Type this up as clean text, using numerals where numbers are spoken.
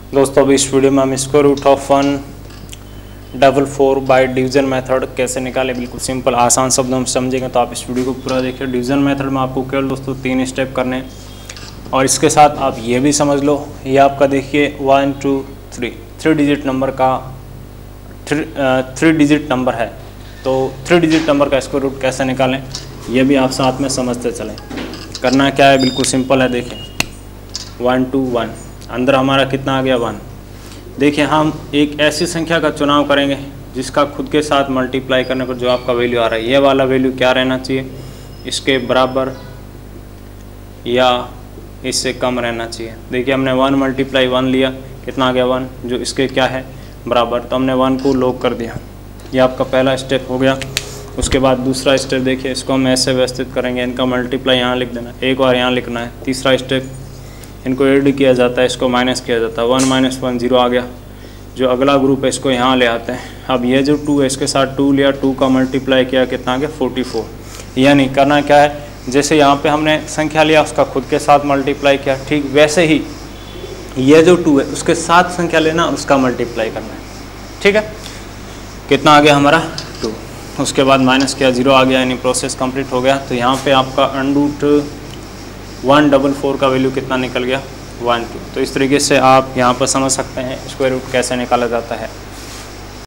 दोस्तों अब इस वीडियो में हम square root of 144 by division method कैसे निकालें, बिल्कुल सिंपल आसान शब्दों में समझेंगे तो आप इस वीडियो को पूरा देखिए। डिवीज़न मेथड में आपको केवल दोस्तों 3 स्टेप करने हैं और इसके साथ आप ये भी समझ लो, ये आपका देखिए 1 2 3 3 डिजिट नंबर का 3 डिजिट नंबर है, तो 3 डिजिट नंबर का स्क्वायर रूट कैसे निकालें ये भी आप साथ में समझते चलें। करना क्या है, बिल्कुल सिंपल है। देखिए 1 2 1 अंदर हमारा कितना आ गया 1। देखिए हम एक ऐसी संख्या का चुनाव करेंगे जिसका खुद के साथ मल्टीप्लाई करने पर जो आपका वैल्यू आ रहा है, ये वाला वैल्यू क्या रहना चाहिए, इसके बराबर या इससे कम रहना चाहिए। देखिए हमने 1 मल्टीप्लाई 1 लिया, कितना आ गया 1, जो इसके क्या है बराबर, तो हमने 1 को लॉक कर दिया। ये आपका पहला स्टेप हो गया। उसके बाद दूसरा स्टेप देखिए, इसको हम ऐसे व्यवस्थित करेंगे, इनका मल्टीप्लाई यहाँ लिख देना, एक बार यहाँ लिखना है। तीसरा स्टेप, इनको ऐड किया जाता है, इसको माइनस किया जाता है, 1 - 1 0 आ गया। जो अगला ग्रुप है इसको यहाँ ले आते हैं। अब ये जो 2 है इसके साथ 2 लिया, 2 का मल्टीप्लाई किया, कितना आ गया 44। यानी करना क्या है, जैसे यहाँ पे हमने संख्या लिया उसका खुद के साथ मल्टीप्लाई किया, ठीक वैसे ही ये जो 2 है उसके साथ संख्या लेना और उसका मल्टीप्लाई करना है। ठीक है, कितना आ गया हमारा 2, उसके बाद माइनस किया 0 आ गया, यानी प्रोसेस कंप्लीट हो गया। तो यहाँ पे आपका √144 का वैल्यू कितना निकल गया 1 2। तो इस तरीके से आप यहाँ पर समझ सकते हैं स्क्वायर रूट कैसे निकाला जाता है।